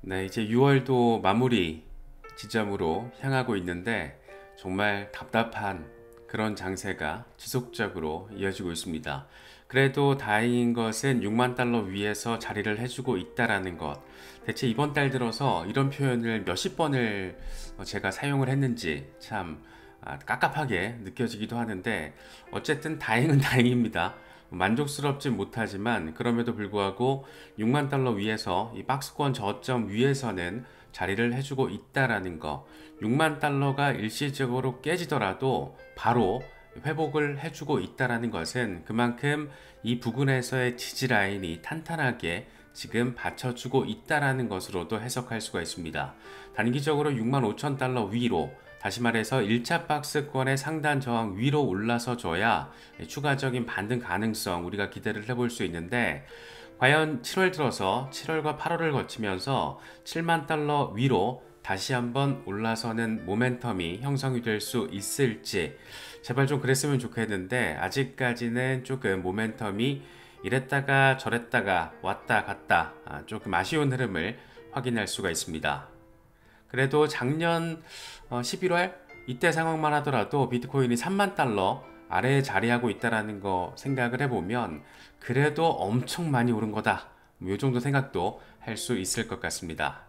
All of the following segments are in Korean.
네, 이제 6월도 마무리 지점으로 향하고 있는데 정말 답답한 그런 장세가 지속적으로 이어지고 있습니다. 그래도 다행인 것은 6만 달러 위에서 자리를 해주고 있다라는 것. 대체 이번 달 들어서 이런 표현을 몇십 번을 제가 사용을 했는지 참 깝깝하게 느껴지기도 하는데 어쨌든 다행은 다행입니다. 만족스럽진 못하지만 그럼에도 불구하고 6만 달러 위에서 이 박스권 저점 위에서는 자리를 해주고 있다라는 거. 6만 달러가 일시적으로 깨지더라도 바로 회복을 해주고 있다라는 것은 그만큼 이 부근에서의 지지 라인이 탄탄하게 지금 받쳐주고 있다라는 것으로도 해석할 수가 있습니다. 단기적으로 6만 5천 달러 위로, 다시 말해서 1차 박스권의 상단 저항 위로 올라서 줘야 추가적인 반등 가능성 우리가 기대를 해볼 수 있는데, 과연 7월 들어서 7월과 8월을 거치면서 7만 달러 위로 다시 한번 올라서는 모멘텀이 형성이 될 수 있을지 제발 좀 그랬으면 좋겠는데, 아직까지는 조금 모멘텀이 이랬다가 저랬다가 왔다 갔다 조금 아쉬운 흐름을 확인할 수가 있습니다. 그래도 작년 11월 이때 상황만 하더라도 비트코인이 3만 달러 아래에 자리하고 있다라는 거 생각을 해보면 그래도 엄청 많이 오른 거다, 이 정도 생각도 할 수 있을 것 같습니다.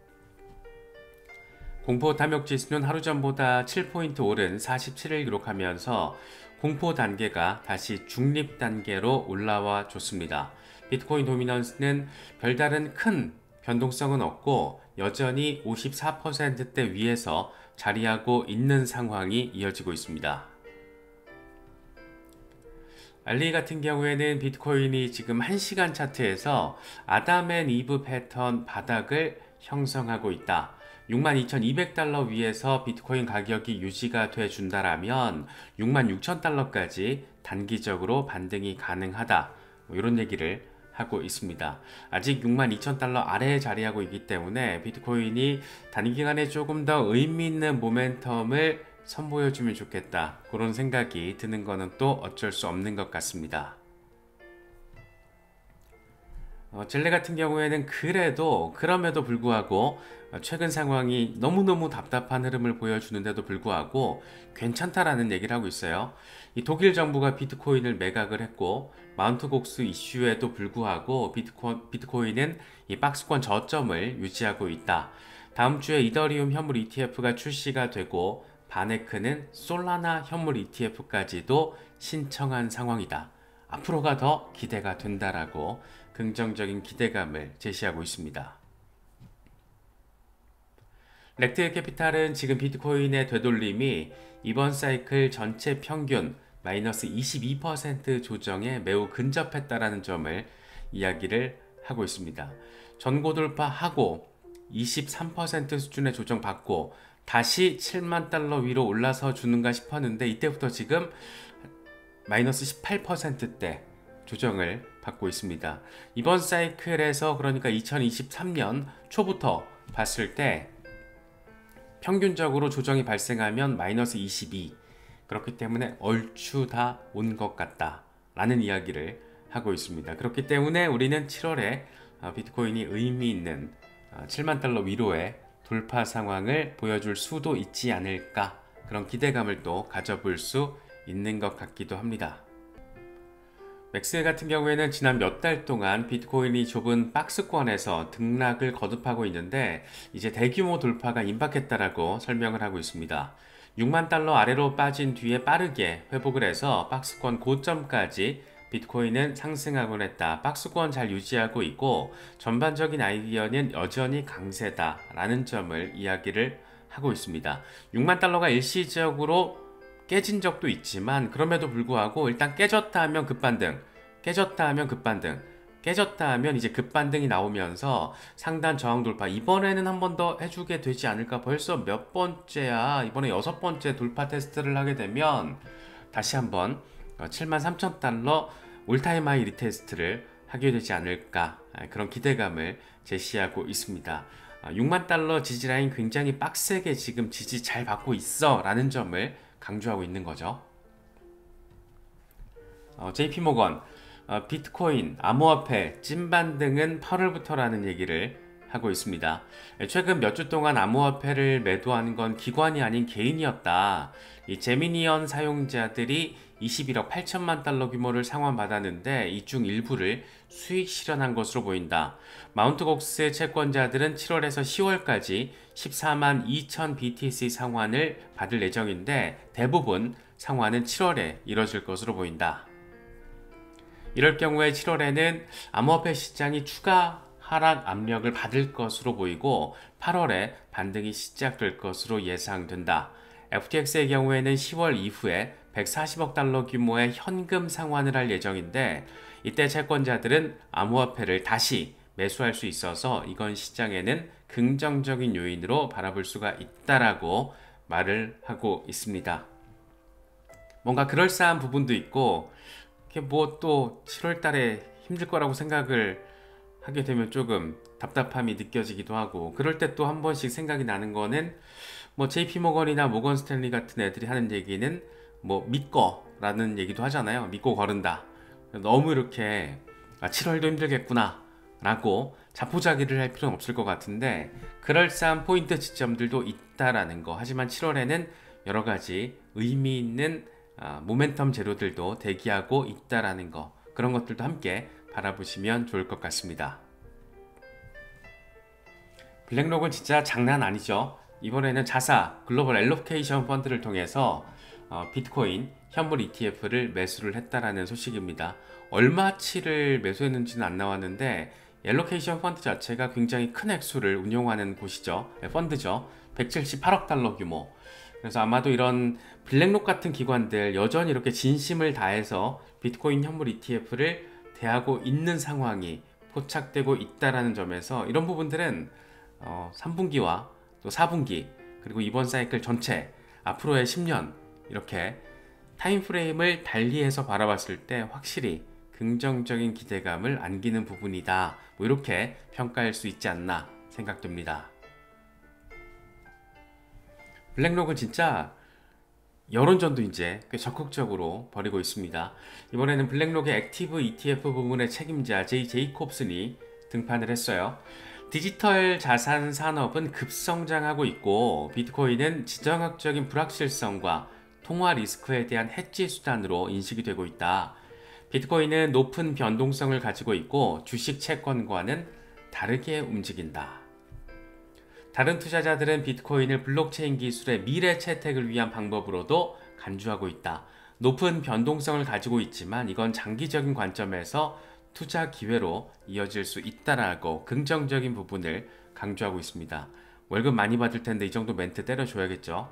공포 탐욕 지수는 하루 전보다 7포인트 오른 47을 기록하면서 공포 단계가 다시 중립 단계로 올라와 줬습니다. 비트코인 도미넌스는 별다른 큰 변동성은 없고 여전히 54%대 위에서 자리하고 있는 상황이 이어지고 있습니다. 알리 같은 경우에는 비트코인이 지금 1시간 차트에서 아담 앤 이브 패턴 바닥을 형성하고 있다. 62,200달러 위에서 비트코인 가격이 유지가 돼 준다라면 66,000달러까지 단기적으로 반등이 가능하다, 이런 얘기를 하고 있습니다. 아직 62,000달러 아래에 자리하고 있기 때문에 비트코인이 단기간에 조금 더 의미 있는 모멘텀을 선보여주면 좋겠다, 그런 생각이 드는 거는 또 어쩔 수 없는 것 같습니다. 젤레 같은 경우에는 그럼에도 불구하고 최근 상황이 너무너무 답답한 흐름을 보여주는데도 불구하고 괜찮다라는 얘기를 하고 있어요. 이 독일 정부가 비트코인을 매각을 했고 마운트 곡스 이슈에도 불구하고 비트코인은 이 박스권 저점을 유지하고 있다. 다음 주에 이더리움 현물 ETF가 출시가 되고 바네크는 솔라나 현물 ETF까지도 신청한 상황이다. 앞으로가 더 기대가 된다라고 긍정적인 기대감을 제시하고 있습니다. 렉트 캐피탈은 지금 비트코인의 되돌림이 이번 사이클 전체 평균 마이너스 22% 조정에 매우 근접했다라는 점을 이야기를 하고 있습니다. 전고 돌파하고 23% 수준의 조정받고 다시 7만 달러 위로 올라서 주는가 싶었는데 이때부터 지금 마이너스 18%대 조정을 받고 있습니다. 이번 사이클에서 그러니까 2023년 초부터 봤을 때 평균적으로 조정이 발생하면 마이너스 22, 그렇기 때문에 얼추 다 온 것 같다 라는 이야기를 하고 있습니다. 그렇기 때문에 우리는 7월에 비트코인이 의미 있는 7만 달러 위로의 돌파 상황을 보여줄 수도 있지 않을까, 그런 기대감을 또 가져볼 수 있는 것 같기도 합니다. 맥스웰 같은 경우에는 지난 몇 달 동안 비트코인이 좁은 박스권에서 등락을 거듭하고 있는데 이제 대규모 돌파가 임박했다라고 설명을 하고 있습니다. 6만 달러 아래로 빠진 뒤에 빠르게 회복을 해서 박스권 고점까지 비트코인은 상승하곤 했다. 박스권 잘 유지하고 있고 전반적인 아이디어는 여전히 강세다 라는 점을 이야기를 하고 있습니다. 6만 달러가 일시적으로 깨진 적도 있지만 그럼에도 불구하고 일단 깨졌다 하면 급반등, 깨졌다 하면 급반등, 깨졌다 하면 이제 급반등이 나오면서 상단 저항 돌파, 이번에는 한 번 더 해주게 되지 않을까. 벌써 몇 번째야, 이번에 6번째 돌파 테스트를 하게 되면 다시 한번 73,000달러 올타임 하이 리테스트를 하게 되지 않을까, 그런 기대감을 제시하고 있습니다. 6만 달러 지지라인 굉장히 빡세게 지금 지지 잘 받고 있어 라는 점을 강조하고 있는 거죠. JP모건 비트코인, 암호화폐, 찐반등은 8월부터라는 얘기를 하고 있습니다. 최근 몇 주 동안 암호화폐를 매도한 건 기관이 아닌 개인이었다. 이 제미니언 사용자들이 21억 8천만 달러 규모를 상환받았는데 이 중 일부를 수익 실현한 것으로 보인다. 마운트곡스 채권자들은 7월에서 10월까지 14만 2천 BTC 상환을 받을 예정인데 대부분 상환은 7월에 이뤄질 것으로 보인다. 이럴 경우에 7월에는 암호화폐 시장이 추가 하락 압력을 받을 것으로 보이고 8월에 반등이 시작될 것으로 예상된다. FTX의 경우에는 10월 이후에 140억 달러 규모의 현금 상환을 할 예정인데 이때 채권자들은 암호화폐를 다시 매수할 수 있어서 이건 시장에는 긍정적인 요인으로 바라볼 수가 있다라고 말을 하고 있습니다. 뭔가 그럴싸한 부분도 있고 뭐 또 7월 달에 힘들 거라고 생각을 하게 되면 조금 답답함이 느껴지기도 하고 그럴 때 또 한 번씩 생각이 나는 거는 뭐 JP모건이나 모건 스탠리 같은 애들이 하는 얘기는 뭐 믿고 라는 얘기도 하잖아요. 믿고 거른다. 너무 이렇게 7월도 힘들겠구나 라고 자포자기를 할 필요는 없을 것 같은데 그럴싸한 포인트 지점들도 있다라는 거. 하지만 7월에는 여러 가지 의미 있는 모멘텀 재료들도 대기하고 있다라는 거. 그런 것들도 함께 바라보시면 좋을 것 같습니다. 블랙록은 진짜 장난 아니죠. 이번에는 자사 글로벌 엘로케이션 펀드를 통해서 비트코인 현물 ETF를 매수를 했다라는 소식입니다. 얼마치를 매수했는지는 안 나왔는데 엘로케이션 펀드 자체가 굉장히 큰 액수를 운용하는 곳이죠. 펀드죠. 178억 달러 규모. 그래서 아마도 이런 블랙록 같은 기관들 여전히 이렇게 진심을 다해서 비트코인 현물 ETF를 대하고 있는 상황이 포착되고 있다라는 점에서 이런 부분들은 3분기와 또 4분기 그리고 이번 사이클 전체 앞으로의 10년 이렇게 타임프레임을 달리해서 바라봤을 때 확실히 긍정적인 기대감을 안기는 부분이다. 뭐 이렇게 평가할 수 있지 않나 생각됩니다. 블랙록은 진짜 여론전도 이제 꽤 적극적으로 벌이고 있습니다. 이번에는 블랙록의 액티브 ETF 부문의 책임자 제이 제이콥슨이 등판을 했어요. 디지털 자산 산업은 급성장하고 있고 비트코인은 지정학적인 불확실성과 통화 리스크에 대한 해지 수단으로 인식이 되고 있다. 비트코인은 높은 변동성을 가지고 있고 주식 채권과는 다르게 움직인다. 다른 투자자들은 비트코인을 블록체인 기술의 미래 채택을 위한 방법으로도 간주하고 있다. 높은 변동성을 가지고 있지만 이건 장기적인 관점에서 투자 기회로 이어질 수 있다라고 긍정적인 부분을 강조하고 있습니다. 월급 많이 받을 텐데 이 정도 멘트 때려줘야겠죠.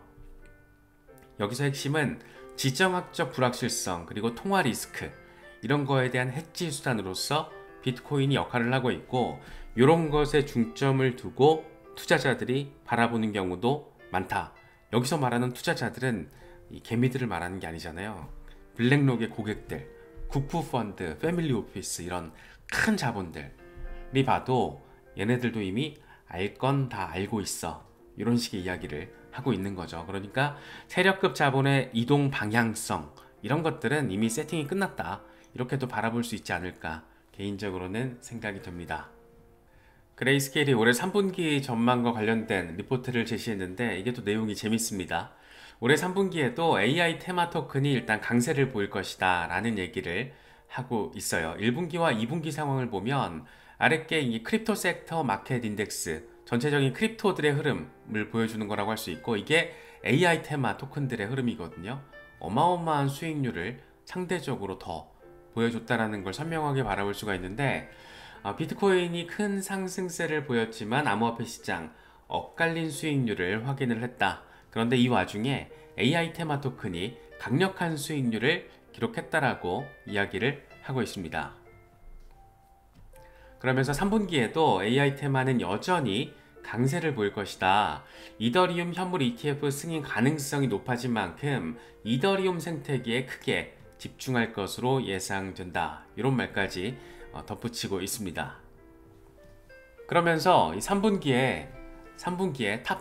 여기서 핵심은 지정학적 불확실성 그리고 통화 리스크 이런 거에 대한 해지 수단으로서 비트코인이 역할을 하고 있고 이런 것에 중점을 두고 투자자들이 바라보는 경우도 많다. 여기서 말하는 투자자들은 이 개미들을 말하는 게 아니잖아요. 블랙록의 고객들, 국부펀드, 패밀리 오피스 이런 큰 자본들이 봐도 얘네들도 이미 알 건 다 알고 있어. 이런 식의 이야기를 하고 있는 거죠. 그러니까 세력급 자본의 이동 방향성 이런 것들은 이미 세팅이 끝났다. 이렇게도 바라볼 수 있지 않을까 개인적으로는 생각이 듭니다. 그레이스케일이 올해 3분기 전망과 관련된 리포트를 제시했는데 이게 또 내용이 재밌습니다. 올해 3분기에도 AI 테마 토큰이 일단 강세를 보일 것이다 라는 얘기를 하고 있어요. 1분기와 2분기 상황을 보면 아랫게 이 크립토 섹터 마켓 인덱스 전체적인 크립토들의 흐름을 보여주는 거라고 할 수 있고 이게 AI 테마 토큰들의 흐름이거든요. 어마어마한 수익률을 상대적으로 더 보여줬다라는 걸 선명하게 바라볼 수가 있는데 비트코인이 큰 상승세를 보였지만 암호화폐 시장 엇갈린 수익률을 확인을 했다. 그런데 이 와중에 AI 테마 토큰이 강력한 수익률을 기록했다라고 이야기를 하고 있습니다. 그러면서 3분기에도 AI 테마는 여전히 강세를 보일 것이다. 이더리움 현물 ETF 승인 가능성이 높아진 만큼 이더리움 생태계에 크게 집중할 것으로 예상된다. 이런 말까지 덧붙이고 있습니다. 그러면서 이 3분기에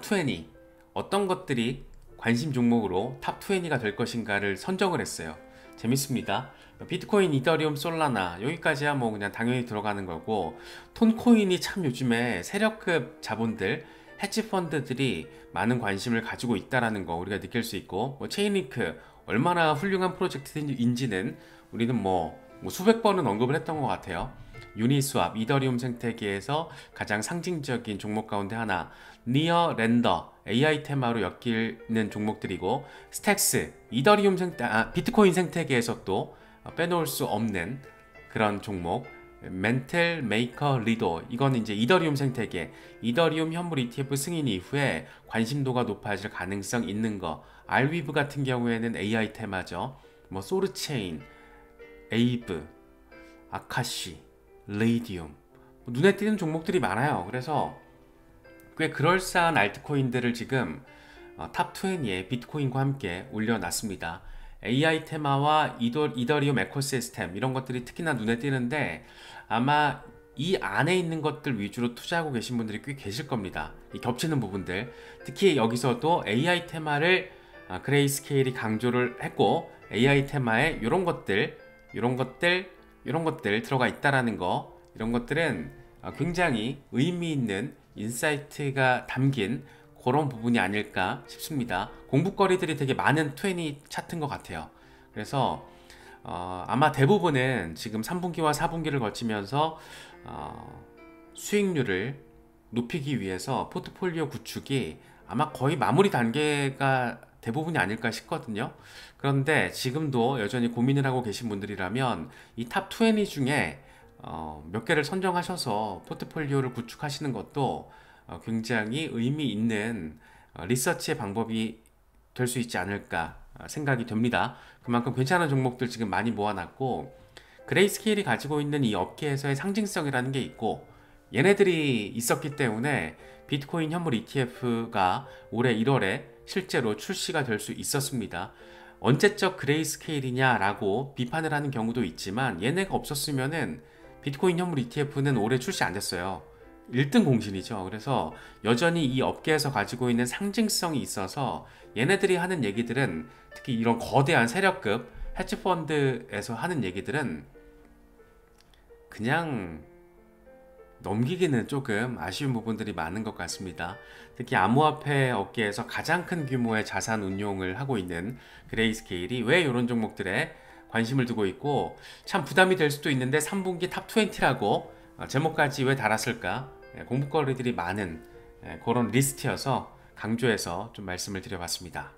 탑20 어떤 것들이 관심 종목으로 탑20가 될 것인가를 선정을 했어요. 재밌습니다. 비트코인, 이더리움, 솔라나 여기까지야 뭐 그냥 당연히 들어가는 거고, 톤코인이 참 요즘에 세력급 자본들, 헤지 펀드들이 많은 관심을 가지고 있다라는 거 우리가 느낄 수 있고, 뭐 체인리크 얼마나 훌륭한 프로젝트인지는 우리는 뭐 수백 번은 언급을 했던 것 같아요. 유니스왑, 이더리움 생태계에서 가장 상징적인 종목 가운데 하나, 니어 렌더, AI 테마로 엮이는 종목들이고, 스택스, 비트코인 생태계에서 또 빼놓을 수 없는 그런 종목, 멘틀 메이커 리도, 이건 이제 이더리움 생태계, 이더리움 현물 ETF 승인 이후에 관심도가 높아질 가능성 있는 거, 알위브 같은 경우에는 AI 테마죠. 뭐 소르체인, 에이브, 아카시, 레이디움, 눈에 띄는 종목들이 많아요. 그래서 꽤 그럴싸한 알트코인들을 지금 탑 20에 비트코인과 함께 올려놨습니다. AI 테마와 이더리움 에코시스템 이런 것들이 특히나 눈에 띄는데, 아마 이 안에 있는 것들 위주로 투자하고 계신 분들이 꽤 계실 겁니다. 이 겹치는 부분들, 특히 여기서도 AI 테마를 그레이스케일이 강조를 했고, AI 테마에 이런 것들 들어가 있다라는 거, 이런 것들은 굉장히 의미 있는 인사이트가 담긴 그런 부분이 아닐까 싶습니다. 공부거리들이 되게 많은 20 차트인 것 같아요. 그래서 아마 대부분은 지금 3분기와 4분기를 거치면서 수익률을 높이기 위해서 포트폴리오 구축이 아마 거의 마무리 단계가 대부분이 아닐까 싶거든요. 그런데 지금도 여전히 고민을 하고 계신 분들이라면 이 탑 20 중에 몇 개를 선정하셔서 포트폴리오를 구축하시는 것도 굉장히 의미 있는 리서치의 방법이 될 수 있지 않을까 생각이 됩니다. 그만큼 괜찮은 종목들 지금 많이 모아놨고, 그레이스케일이 가지고 있는 이 업계에서의 상징성이라는 게 있고, 얘네들이 있었기 때문에 비트코인 현물 ETF가 올해 1월에 실제로 출시가 될 수 있었습니다. 언제적 그레이스케일이냐라고 비판을 하는 경우도 있지만, 얘네가 없었으면은 비트코인 현물 ETF는 올해 출시 안 됐어요. 1등 공신이죠. 그래서 여전히 이 업계에서 가지고 있는 상징성이 있어서 얘네들이 하는 얘기들은, 특히 이런 거대한 세력급 헤지펀드에서 하는 얘기들은 그냥 넘기기는 조금 아쉬운 부분들이 많은 것 같습니다. 특히 암호화폐 업계에서 가장 큰 규모의 자산 운용을 하고 있는 그레이스케일이 왜 이런 종목들에 관심을 두고 있고, 참 부담이 될 수도 있는데 3분기 탑 20라고 제목까지 왜 달았을까? 공부거리들이 많은 그런 리스트여서 강조해서 좀 말씀을 드려봤습니다.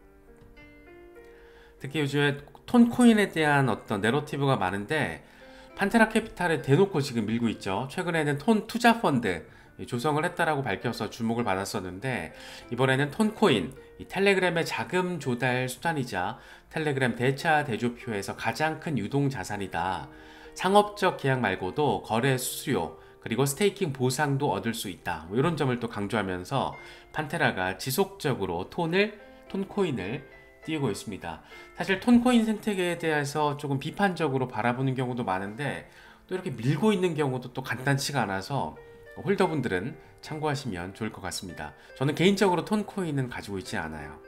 특히 요즘에 톤코인에 대한 어떤 내러티브가 많은데, 판테라 캐피탈에 대놓고 지금 밀고 있죠. 최근에는 톤 투자 펀드 조성을 했다라고 밝혀서 주목을 받았었는데, 이번에는 톤코인, 이 텔레그램의 자금 조달 수단이자 텔레그램 대차 대조표에서 가장 큰 유동 자산이다. 상업적 계약 말고도 거래 수수료 그리고 스테이킹 보상도 얻을 수 있다. 뭐 이런 점을 또 강조하면서 판테라가 지속적으로 톤코인을 띄우고 있습니다. 사실 톤코인 생태계에 대해서 조금 비판적으로 바라보는 경우도 많은데, 또 이렇게 밀고 있는 경우도 또 간단치가 않아서 홀더분들은 참고하시면 좋을 것 같습니다. 저는 개인적으로 톤코인은 가지고 있지 않아요.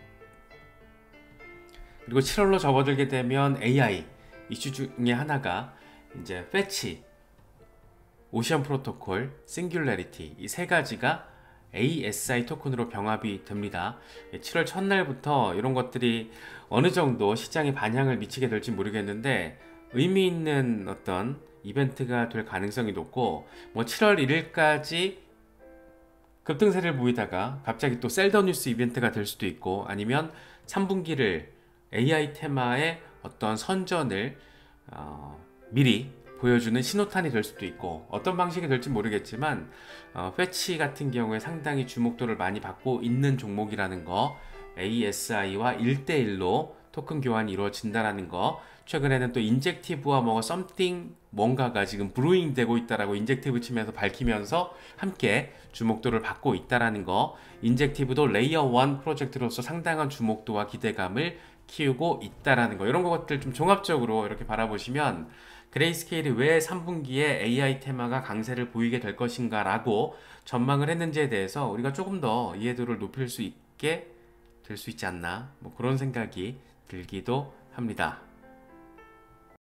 그리고 7월로 접어들게 되면 AI 이슈 중에 하나가 이제 패치, 오션 프로토콜, 싱귤레리티, 이 세 가지가 ASI 토큰으로 병합이 됩니다. 7월 첫날부터 이런 것들이 어느 정도 시장에 반향을 미치게 될지 모르겠는데, 의미 있는 어떤 이벤트가 될 가능성이 높고, 뭐 7월 1일까지 급등세를 보이다가 갑자기 또 셀더 뉴스 이벤트가 될 수도 있고, 아니면 3분기를 AI 테마의 어떤 선전을 미리 보여주는 신호탄이 될 수도 있고, 어떤 방식이 될지 모르겠지만 패치 같은 경우에 상당히 주목도를 많이 받고 있는 종목이라는 거, ASI와 1대1로 토큰 교환이 이루어진다는 거, 최근에는 또 인젝티브와 뭔가가 지금 브루잉 되고 있다라고 인젝티브 치면서 밝히면서 함께 주목도를 받고 있다는 거, 인젝티브도 레이어 1 프로젝트로서 상당한 주목도와 기대감을 키우고 있다는 거, 이런 것들 좀 종합적으로 이렇게 바라보시면 그레이스케일이 왜 3분기에 AI 테마가 강세를 보이게 될 것인가 라고 전망을 했는지에 대해서 우리가 조금 더 이해도를 높일 수 있게 될 수 있지 않나, 뭐 그런 생각이 들기도 합니다.